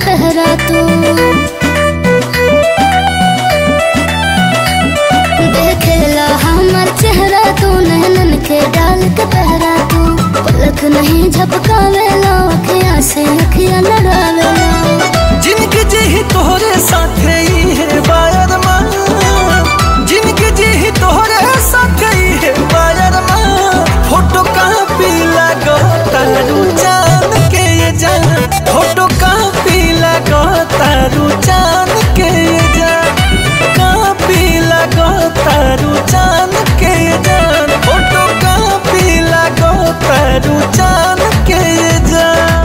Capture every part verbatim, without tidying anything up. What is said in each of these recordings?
पहरा तू देखेला हमार चेहरा तू नैनन के डाल के पहरा तू पलक नहीं झपकावेला अखियां से अखियां लड़ावेला जिनके जी तोहरे साथे ही है बायर माँ जिनके जी तोहरे साथे ही है बायर माँ फोटो कॉपी लगो तारू चांद के ये जान फोटो कॉपी लगो तारू चांद के ये जान कॉपी लगो तारू चांद के ये जान फोटो कॉपी लगो तारू चांद के ये जान।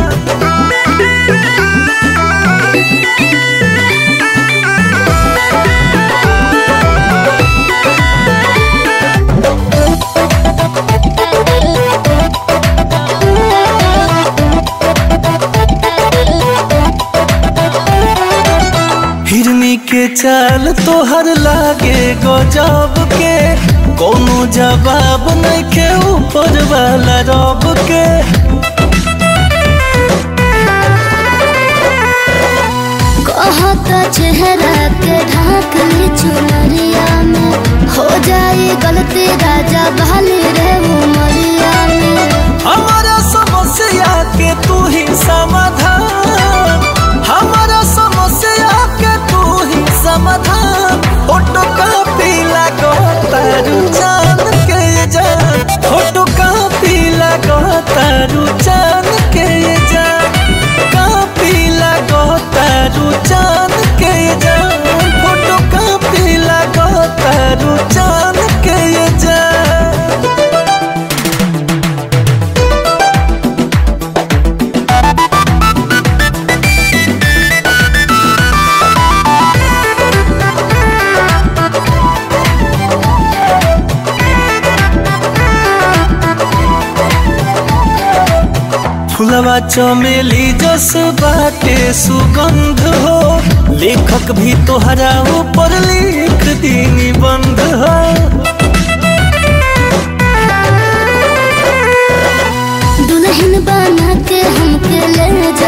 हिरनी के चाल तोहर लागे गजब के कोनो जवाब नहीं के ऊपर वाला रब के कहता चेहरा के ढाक ली चुनरिया में हो जाए गलती राजा बहाली रे उमरिया में हमारा समस्या के तू ही समाधान हमारा समस्या के तू ही समाधान फोटो कॉपी लगो तारू चांद के जान फोटो कॉपी लगो तारू चांद के जान कॉपी लगो तारू चांद के जान फोटो कॉपी लगो तारू चांद के जान। फुलवा चमेली जस बाटे सुगंध हो लेखक भी तोहरा ऊपर लिख दी निबंध हो दुल्हन बना के हमके ले